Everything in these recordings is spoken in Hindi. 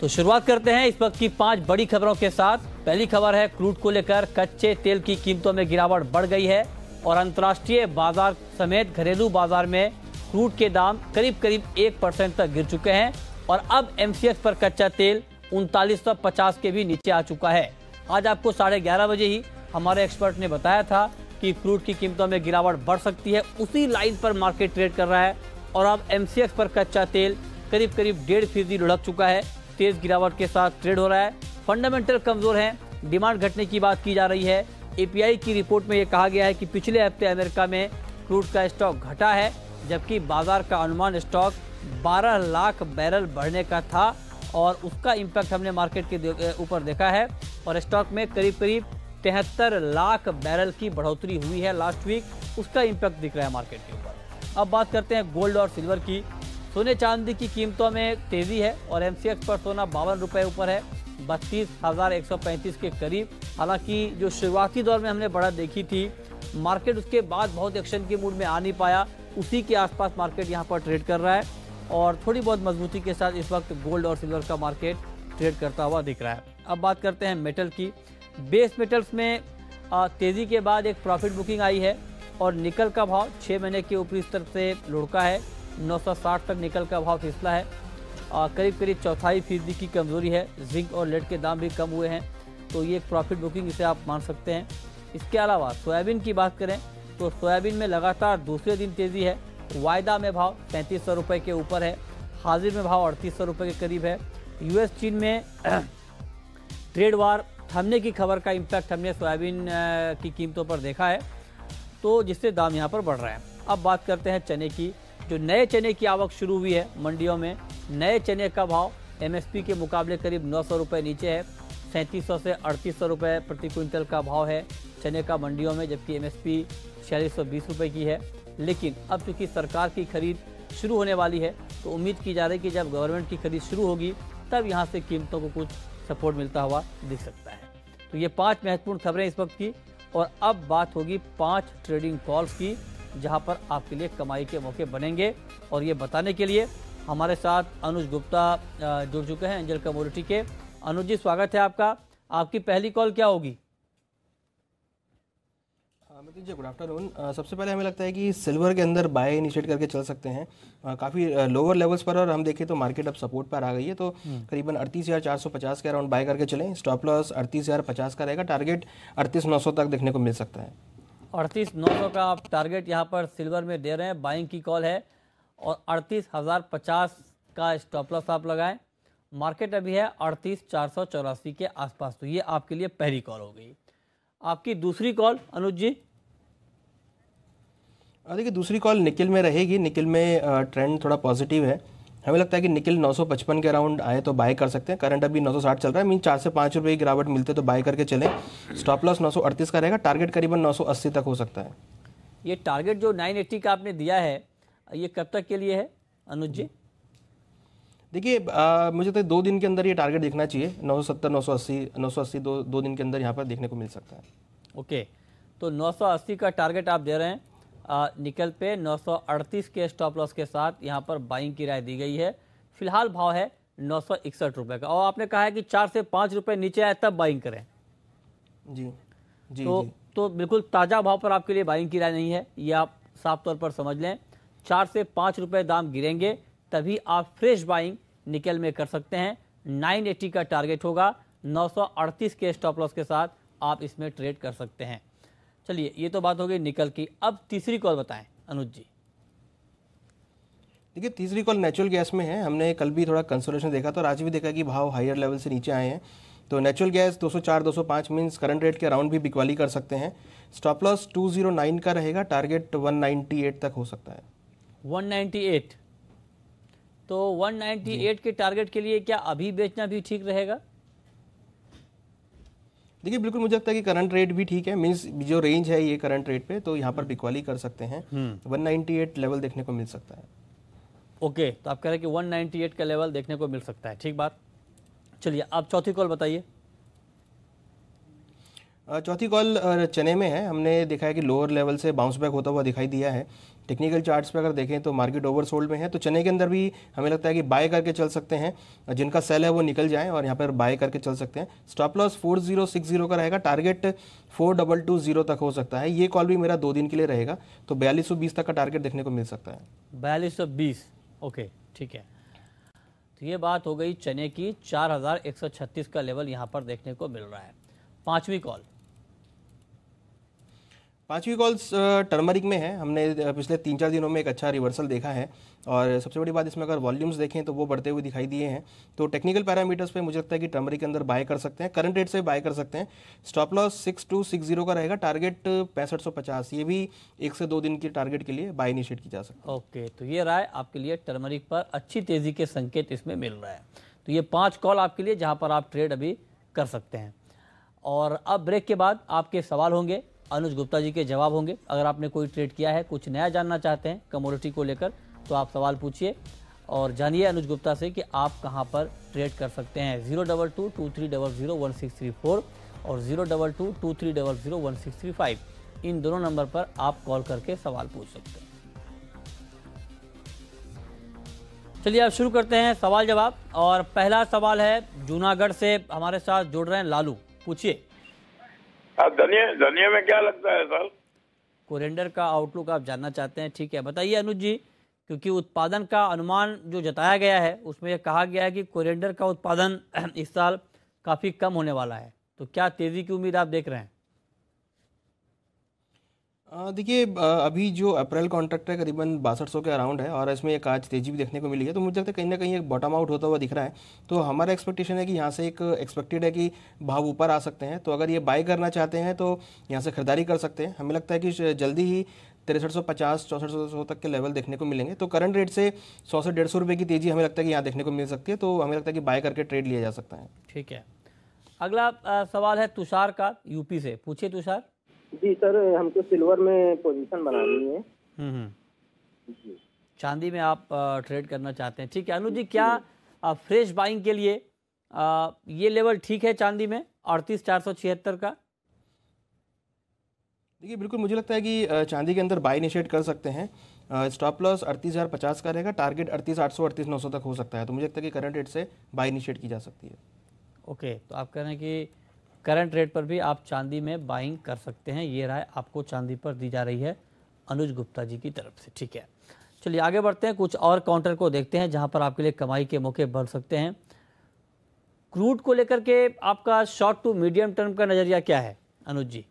तो शुरुआत करते हैं इस वक्त की 5 बड़ी खबरों के साथ। पहली खबर है क्रूड को लेकर। कच्चे तेल की कीमतों में गिरावट बढ़ गई है और अंतर्राष्ट्रीय बाजार समेत घरेलू बाजार में क्रूड के दाम करीब करीब 1% तक गिर चुके हैं और अब एमसीएक्स पर कच्चा तेल 3950 के भी नीचे आ चुका है। आज आपको 11:30 बजे ही हमारे एक्सपर्ट ने बताया था कि क्रूड की कीमतों में गिरावट बढ़ सकती है। उसी लाइन पर मार्केट ट्रेड कर रहा है और अब एमसीएक्स पर कच्चा तेल करीब करीब 1.5% लुढ़क चुका है। तेज गिरावट के साथ ट्रेड हो रहा है। फंडामेंटल कमजोर हैं, डिमांड घटने की बात की जा रही है। एपीआई की रिपोर्ट में यह कहा गया है कि पिछले हफ्ते अमेरिका में क्रूड का स्टॉक घटा है, जबकि बाजार का अनुमान स्टॉक 12 लाख बैरल बढ़ने का था और उसका इम्पैक्ट हमने मार्केट के ऊपर देखा है और स्टॉक में करीब करीब 73 लाख बैरल की बढ़ोतरी हुई है लास्ट वीक। उसका इम्पैक्ट दिख रहा है मार्केट के ऊपर। अब बात करते हैं गोल्ड और सिल्वर की। सोने चांदी की कीमतों में तेजी है और एमसीएक्स पर सोना 52 रुपये ऊपर है, 32,135 के करीब। हालांकि जो शुरुआती दौर में हमने बढ़त देखी थी, मार्केट उसके बाद बहुत एक्शन के मूड में आ नहीं पाया। उसी के आसपास मार्केट यहां पर ट्रेड कर रहा है और थोड़ी बहुत मजबूती के साथ इस वक्त गोल्ड और सिल्वर का मार्केट ट्रेड करता हुआ दिख रहा है। अब बात करते हैं मेटल की। बेस मेटल्स में तेजी के बाद एक प्रॉफिट बुकिंग आई है और निकल का भाव 6 महीने के ऊपरी स्तर से लुढ़का है। 960 तक निकल का भाव फिसला है। करीब करीब 4.25% की कमजोरी है। जिंक और लेड के दाम भी कम हुए हैं, तो ये एक प्रॉफिट बुकिंग इसे आप मान सकते हैं। इसके अलावा सोयाबीन की बात करें तो सोयाबीन में लगातार दूसरे दिन तेजी है। वायदा में भाव 3300 रुपये के ऊपर है, हाजिर में भाव 3800 रुपये के करीब है। यूएस चीन में ट्रेड वार थमने की खबर का इम्पैक्ट हमने सोयाबीन की कीमतों पर देखा है, तो जिससे दाम यहाँ पर बढ़ रहा है। अब बात करते हैं चने की। जो नए चने की आवक शुरू हुई है मंडियों में, नए चने का भाव एमएसपी के मुकाबले करीब 900 रुपये नीचे है। 3700 से 3800 रुपये प्रति क्विंटल का भाव है चने का मंडियों में, जबकि एमएसपी 4620 रुपये की है। लेकिन अब चूंकि सरकार की खरीद शुरू होने वाली है, तो उम्मीद की जा रही है कि जब गवर्नमेंट की खरीद शुरू होगी तब यहाँ से कीमतों को कुछ सपोर्ट मिलता हुआ दिख सकता है। तो ये 5 महत्वपूर्ण खबरें इस वक्त की। और अब बात होगी 5 ट्रेडिंग कॉल्स की, जहां पर आपके लिए कमाई के मौके बनेंगे। और ये बताने के लिए हमारे साथ अनुज गुप्ता जुड़ चुके हैं एंजल कमोडिटी के। अनुज जी, स्वागत है आपका। आपकी पहली कॉल क्या होगी? Mitin ji, good afternoon. सबसे पहले हमें लगता है कि सिल्वर के अंदर बाय इनिशिएट करके चल सकते हैं काफ़ी लोअर लेवल्स पर, और हम देखें तो मार्केट अब सपोर्ट पर आ गई है, तो करीबन 38,450 के अराउंड बाय करके चलें। स्टॉप लॉस 38,050 का रहेगा, टारगेट 38,900 तक देखने को मिल सकता है। 38,900 का आप टारगेट यहाँ पर सिल्वर में दे रहे हैं, बाइंग की कॉल है और 38,050 का स्टॉप लॉस आप लगाएं। मार्केट अभी है 38,484 के आसपास, तो ये आपके लिए पहली कॉल हो गई। आपकी दूसरी कॉल अनुज जी? देखिए, दूसरी कॉल निकिल में रहेगी। निकिल में ट्रेंड थोड़ा पॉजिटिव है। हमें लगता है कि निकिल 955 के अराउंड आए तो बाय कर सकते हैं। करंट अभी 960 चल रहा है, मीन 4 से 5 रुपये की गिरावट मिलते तो बाय करके चलें। स्टॉप लॉस 938 का रहेगा, टारगेट करीबन 980 तक हो सकता है। ये टारगेट जो 980 का आपने दिया है, ये कब तक के लिए है अनुज जी? देखिए, मुझे तो 2 दिन के अंदर ये टारगेट देखना चाहिए। 970, 980 दो दिन के अंदर यहाँ पर देखने को मिल सकता है। ओके, तो 980 का टारगेट आप दे रहे हैं निकल पे। 938 के स्टॉप लॉस के साथ यहाँ पर बाइंग की राय दी गई है। फिलहाल भाव है 961 रुपये का और आपने कहा है कि 4 से 5 रुपये नीचे आए तब बाइंग करें। जी तो बिल्कुल ताज़ा भाव पर आपके लिए बाइंग की राय नहीं है, ये आप साफ तौर पर समझ लें। 4 से 5 रुपये दाम गिरेंगे तभी आप फ्रेश बाइंग निकल में कर सकते हैं। 980 का टारगेट होगा, 938 के स्टॉप लॉस के साथ आप इसमें ट्रेड कर सकते हैं। चलिए, ये तो बात हो गई निकल की। अब तीसरी कॉल बताएं अनुज जी। देखिए, तीसरी कॉल नेचुरल गैस में है। हमने कल भी थोड़ा कंसोलेशन देखा तो आज भी देखा कि भाव हायर लेवल से नीचे आए हैं, तो natural gas 204, 205 means current rate के अराउंड भी बिकवाली कर सकते हैं। स्टॉप लॉस 209 का रहेगा, टारगेट 198 तक हो सकता है। 198, तो 198 के टारगेट के लिए क्या अभी बेचना भी ठीक रहेगा? देखिए, बिल्कुल मुझे लगता है कि करंट रेट भी ठीक है, मींस जो रेंज है ये करंट रेट पे, तो यहाँ पर बिकवाली कर सकते हैं। 198 लेवल देखने को मिल सकता है। ओके, तो आप कह रहे हैं कि 198 का लेवल देखने को मिल सकता है, ठीक बात। चलिए, आप चौथी कॉल बताइए। चौथी कॉल चने में है। हमने देखा है कि लोअर लेवल से बाउंस बैक होता हुआ दिखाई दिया है, टेक्निकल चार्ट्स पे अगर देखें तो मार्केट ओवरसोल्ड में है, तो चने के अंदर भी हमें लगता है कि बाय करके चल सकते हैं, जिनका सेल है वो निकल जाए और यहाँ पर बाय करके चल सकते हैं। स्टॉप लॉस 4060 का रहेगा, टारगेट 4220 तक हो सकता है। ये कॉल भी मेरा 2 दिन के लिए रहेगा, तो 4220 तक का टारगेट देखने को मिल सकता है। 4220, ओके ठीक है। तो ये बात हो गई चने की। 4136 का लेवल यहाँ पर देखने को मिल रहा है। पांचवी कॉल टर्मरिक में है। हमने पिछले 3-4 दिनों में एक अच्छा रिवर्सल देखा है, और सबसे बड़ी बात इसमें अगर वॉल्यूम्स देखें तो वो बढ़ते हुए दिखाई दिए हैं। तो टेक्निकल पैरामीटर्स पे मुझे लगता है कि टर्मरिक के अंदर बाय कर सकते हैं, करंट रेट से बाय कर सकते हैं। स्टॉप लॉस 6260 का रहेगा, टारगेट 6550। ये भी 1 से 2 दिन की टारगेट के लिए बाय इनिशिएट की जा सकती है। ओके, तो ये रहा है आपके लिए टर्मरिक पर अच्छी तेजी के संकेत इसमें मिल रहा है। तो ये 5 कॉल आपके लिए जहाँ पर आप ट्रेड अभी कर सकते हैं। और अब ब्रेक के बाद आपके सवाल होंगे, अनुज गुप्ता जी के जवाब होंगे। अगर आपने कोई ट्रेड किया है, कुछ नया जानना चाहते हैं कमोडिटी को लेकर, तो आप सवाल पूछिए और जानिए अनुज गुप्ता से कि आप कहां पर ट्रेड कर सकते हैं। 02223001634 और 02223001635 इन दोनों नंबर पर आप कॉल करके सवाल पूछ सकते हैं। चलिए अब शुरू करते हैं सवाल जवाब। और पहला सवाल है जूनागढ़ से, हमारे साथ जुड़ रहे हैं लालू। पूछिए। धनिया में क्या लगता है सर? कोरिएंडर का आउटलुक आप जानना चाहते हैं, ठीक है, बताइए अनुज जी। क्योंकि उत्पादन का अनुमान जो जताया गया है उसमें यह कहा गया है कि कोरिएंडर का उत्पादन इस साल काफ़ी कम होने वाला है, तो क्या तेज़ी की उम्मीद आप देख रहे हैं? देखिए, अभी जो अप्रैल कॉन्ट्रैक्ट है करीबन 6200 के अराउंड है, और इसमें एक आज तेजी भी देखने को मिली है। तो मुझे लगता है कहीं ना कहीं एक बॉटम आउट होता हुआ दिख रहा है। तो हमारा एक्सपेक्टेशन है कि यहाँ से एक एक्सपेक्टेड है कि भाव ऊपर आ सकते हैं। तो अगर ये बाय करना चाहते हैं तो यहाँ से खरीदारी कर सकते हैं। हमें लगता है कि जल्दी ही 6350 6400 तक के लेवल देखने को मिलेंगे। तो करंट रेट से 100 से 150 रुपये की तेजी हमें लगता है कि यहाँ देखने को मिल सकती है। तो हमें लगता है कि बाय करके ट्रेड लिया जा सकता है। ठीक है, अगला सवाल है तुषार का, यूपी से। पूछिए तुषार। जी सर, हमको सिल्वर में पोजीशन बनानी है। जी, चांदी में आप ट्रेड करना चाहते हैं, ठीक है। अनुज जी, क्या फ्रेश बाइंग के लिए ये लेवल ठीक है चांदी में 38,476 का? देखिए, बिल्कुल मुझे लगता है कि चांदी के अंदर बाय इनिशिएट कर सकते हैं। स्टॉप लॉस 38,050 का रहेगा, टारगेट 38,800 38,900 तक हो सकता है। तो मुझे लगता है कि करंट रेट से बाय इनिशिएट की जा सकती है। ओके, तो आप कह रहे हैं कि करंट रेट पर भी आप चांदी में बाइंग कर सकते हैं। ये राय आपको चांदी पर दी जा रही है अनुज गुप्ता जी की तरफ से, ठीक है। चलिए आगे बढ़ते हैं, कुछ और काउंटर को देखते हैं जहां पर आपके लिए कमाई के मौके बढ़ सकते हैं। क्रूड को लेकर के आपका शॉर्ट टू मीडियम टर्म का नजरिया क्या है अनुज जी?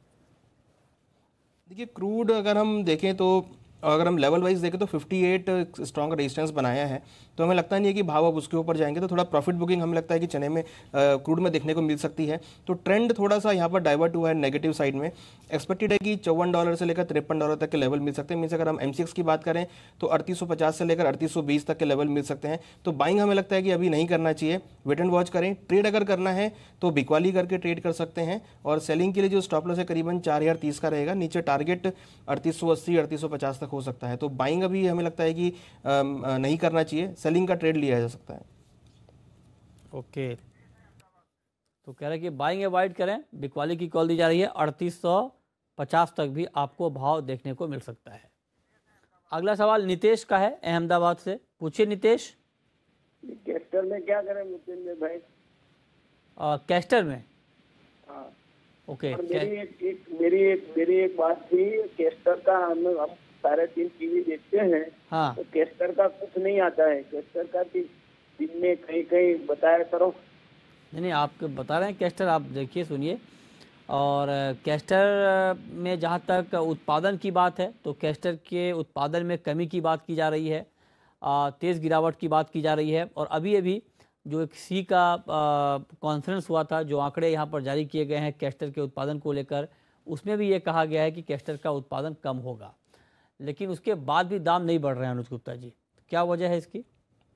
देखिए, क्रूड अगर हम देखें तो अगर हम लेवल वाइज देखें तो 58 स्ट्रॉन्ग रेजिस्टेंस बनाया है। तो हमें लगता नहीं है कि भाव अब उसके ऊपर जाएंगे। तो थोड़ा प्रॉफिट बुकिंग हमें लगता है कि चने में क्रूड में देखने को मिल सकती है। तो ट्रेंड थोड़ा सा यहाँ पर डाइवर्ट हुआ है नेगेटिव साइड में। एक्सपेक्टेड है कि $54 से लेकर $53 तक के लेवल मिल सकते हैं। मीन्स अगर हम MCX की बात करें तो 3850 से लेकर 3820 तक के लेवल मिल सकते हैं। तो बाइंग हमें लगता है कि अभी नहीं करना चाहिए, वेट एंड वॉच करें। ट्रेड अगर करना है तो बिकवाली करके ट्रेड कर सकते हैं। और सेलिंग के लिए जो स्टॉप लॉस है करीबन 4030 का रहेगा, नीचे टारगेट 3880 3850 तक हो सकता है। तो बाइंग अभी हमें लगता है कि नहीं करना चाहिए, सेलिंग का ट्रेड लिया जा सकता है। ओके, तो कह रहे हैं कि बाइंग अवॉइड करें, बिकवाली की कॉल दी जा रही है। 3850 तक भी आपको भाव देखने को मिल सकता है। अगला सवाल नितेश का है, अहमदाबाद से। पूछिए नितेश। कैस्टर में क्या करें मुझे भाई? कैस्टर में? हाँ। ओके, मेरी एक बात थी। कैस्टर का हम सारे दिन टीवी देखते हैं। हाँ, तो कैस्टर का कुछ नहीं आता है। कैस्टर का दिन में कहीं कहीं बताया करो। नहीं, आप बता रहे हैं कैस्टर, आप देखिए सुनिए। और कैस्टर में जहाँ तक उत्पादन की बात है तो कैस्टर के उत्पादन में कमी की बात की जा रही है, तेज़ गिरावट की बात की जा रही है। और अभी अभी जो एक सी का कॉन्फ्रेंस हुआ था, जो आंकड़े यहाँ पर जारी किए गए हैं कैस्टर के उत्पादन को लेकर, उसमें भी ये कहा गया है कि कैस्टर का उत्पादन कम होगा। लेकिन उसके बाद भी दाम नहीं बढ़ रहे हैं अनुज गुप्ता जी, क्या वजह है इसकी?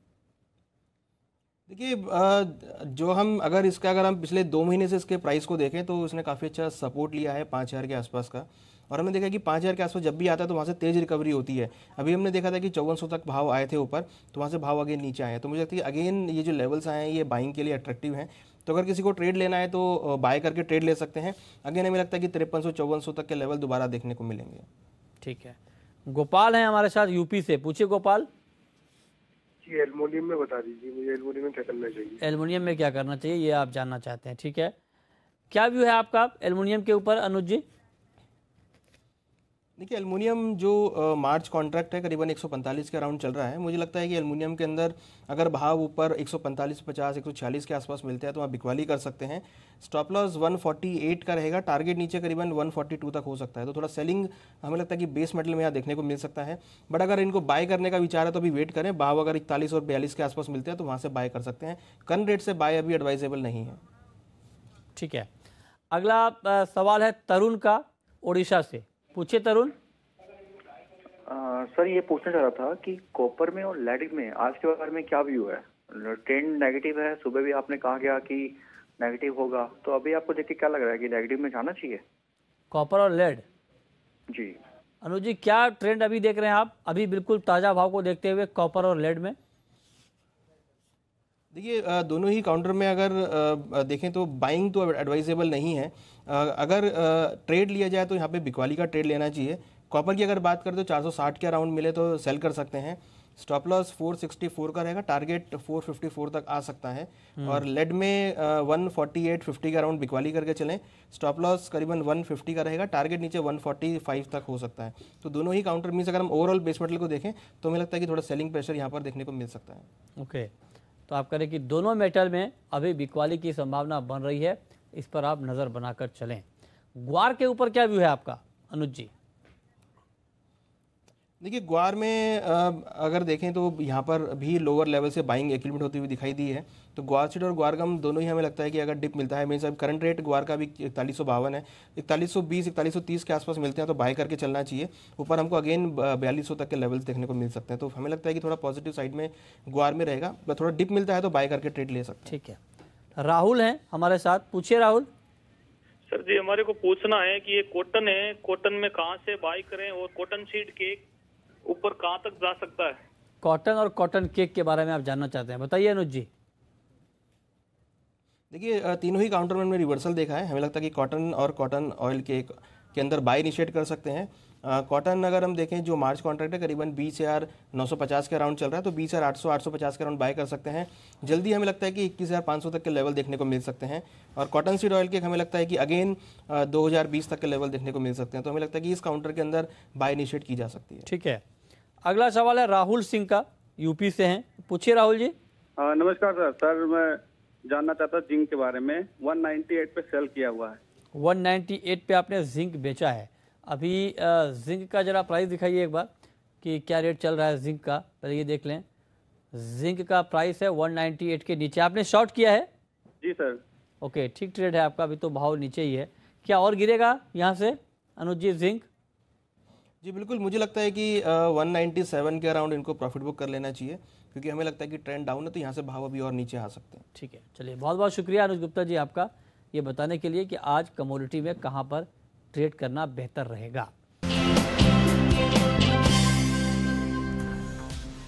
देखिए, जो हम अगर हम पिछले 2 महीने से इसके प्राइस को देखें तो उसने काफ़ी अच्छा सपोर्ट लिया है 5000 के आसपास का। और हमने देखा कि 5000 के आसपास जब भी आता है तो वहाँ से तेज़ रिकवरी होती है। अभी हमने देखा था कि 5400 तक भाव आए थे ऊपर, तो वहाँ से भाव अगेन नीचे आए हैं। तो मुझे लगता है कि अगेन ये जो लेवल्स आए हैं ये बाइंग के लिए अट्रैक्टिव हैं। तो अगर किसी को ट्रेड लेना है तो बाय करके ट्रेड ले सकते हैं। अगेन हमें लगता है कि 5300 5400 तक के लेवल दोबारा देखने को मिलेंगे। ठीक है, गोपाल हैं हमारे साथ यूपी से, पूछिए गोपाल। जी एल्युमिनियम में बता दीजिए, मुझे एल्युमिनियम में क्या करना चाहिए। एल्युमिनियम में क्या करना चाहिए ये आप जानना चाहते हैं, ठीक है। क्या व्यू है आपका एल्युमिनियम के ऊपर अनुज जी? देखिए एल्युमिनियम जो मार्च कॉन्ट्रैक्ट है करीबन 145 के अराउंड चल रहा है। मुझे लगता है कि एल्युमिनियम के अंदर अगर भाव ऊपर 145-50 146 के आसपास मिलते हैं तो आप बिकवाली कर सकते हैं। स्टॉप लॉस 148 का रहेगा, टारगेट नीचे करीबन 142 तक हो सकता है। तो थोड़ा सेलिंग हमें लगता है कि बेस मेटल में यहाँ देखने को मिल सकता है। बट अगर इनको बाय करने का विचार है तो अभी वेट करें, भाव अगर 41 और 42 के आसपास मिलते हैं तो वहाँ से बाय कर सकते हैं। करंट रेट से बाय अभी एडवाइजेबल नहीं है। ठीक है, अगला सवाल है तरुण का ओडिशा से, पूछिए तरुण। सर ये पूछना चाह रहा था कि कॉपर में और लेड में आज के बारे में क्या व्यू है? ट्रेंड नेगेटिव है, सुबह भी आपने कहा गया कि नेगेटिव होगा, तो अभी आपको देख के क्या लग रहा है कि नेगेटिव में जाना चाहिए? कॉपर और लेड जी अनुज जी, क्या ट्रेंड अभी देख रहे हैं आप, अभी बिल्कुल ताज़ा भाव को देखते हुए कॉपर और लेड में? देखिए दोनों ही काउंटर में अगर देखें तो बाइंग तो एडवाइजेबल नहीं है। अगर ट्रेड लिया जाए तो यहाँ पे बिकवाली का ट्रेड लेना चाहिए। कॉपर की अगर बात करें तो 460 के अराउंड मिले तो सेल कर सकते हैं। स्टॉप लॉस 464 का रहेगा, टारगेट 454 तक आ सकता है। और लेड में 148.50 के अराउंड बिकवाली करके चलें। स्टॉप लॉस करीबन 150 का रहेगा, टारगेट नीचे 145 तक हो सकता है। तो दोनों ही काउंटर मीन्स अगर हम ओवरऑल बेस मेटल को देखें तो हमें लगता है कि थोड़ा सेलिंग प्रेशर यहाँ पर देखने को मिल सकता है। ओके, तो आप करें कि दोनों मेटल में अभी बिकवाली की संभावना बन रही है, इस पर आप नज़र बनाकर चलें। ग्वार के ऊपर क्या व्यू है आपका अनुज जी? देखिए ग्वार में अगर देखें तो यहाँ पर भी लोअर लेवल से बाइंग एक्यूमुलेट होती हुई दिखाई दी है। तो ग्वार सीड और ग्वार गम दोनों ही हमें लगता है कि अगर डिप मिलता है, मीन्स अब करंट रेट ग्वार का भी 4152 है, 4120 4130 के आसपास मिलते हैं तो बाय करके चलना चाहिए। ऊपर हमको अगेन 4200 तक के लेवल्स देखने को मिल सकते हैं। तो हमें लगता है कि थोड़ा पॉजिटिव साइड में ग्वार में रहेगा, थोड़ा डिप मिलता है तो बाय करके ट्रेड ले सकते हैं। ठीक है, राहुल हैं हमारे साथ, पूछिए राहुल। सर जी हमारे को पूछना है कि ये कॉटन है, कॉटन में कहाँ से बाय करें और कॉटन सीड के ऊपर कहाँ तक जा सकता है? कॉटन और कॉटन केक के बारे में आप जानना चाहते हैं, बताइए अनुज जी। देखिए तीनों ही काउंटर में हमने रिवर्सल देखा है। हमें लगता है कि कॉटन और कॉटन ऑयल केक के अंदर बाय इनिशिएट कर सकते हैं। कॉटन अगर हम देखें जो मार्च कॉन्ट्रैक्ट है करीबन 20,950 के अराउंड चल रहा है, तो 20,800 850 के अराउंड बाय कर सकते हैं। जल्दी हमें लगता है कि 21,500 तक के लेवल देखने को मिल सकते हैं। और कॉटन सीड ऑयल केक हमें लगता है कि अगेन 2020 तक के लेवल देखने को मिल सकते हैं। तो हमें लगता है कि इस काउंटर के अंदर बाय इनिशिएट की जा सकती है। ठीक है, अगला सवाल है राहुल सिंह का, यूपी से हैं, पूछिए राहुल जी। नमस्कार सर। सर मैं जानना चाहता जिंक के बारे में, 198 पे सेल किया हुआ है। 198 पे आपने जिंक बेचा है। अभी जिंक का जरा प्राइस दिखाइए एक बार कि क्या रेट चल रहा है जिंक का, पहले ये देख लें। जिंक का प्राइस है 198 के नीचे, आपने शॉर्ट किया है? जी सर। ओके, ठीक ट्रेड है आपका, अभी तो भाव नीचे ही है। क्या और गिरेगा यहाँ से अनुज जी जिंक? जी बिल्कुल, मुझे लगता है कि 197 के अराउंड इनको प्रॉफिट बुक कर लेना चाहिए, क्योंकि हमें लगता है कि ट्रेंड डाउन है तो यहाँ से भाव अभी और नीचे आ सकते हैं। ठीक है, चलिए बहुत बहुत शुक्रिया अनुज गुप्ता जी आपका ये बताने के लिए कि आज कमोडिटी में कहाँ पर ट्रेड करना बेहतर रहेगा।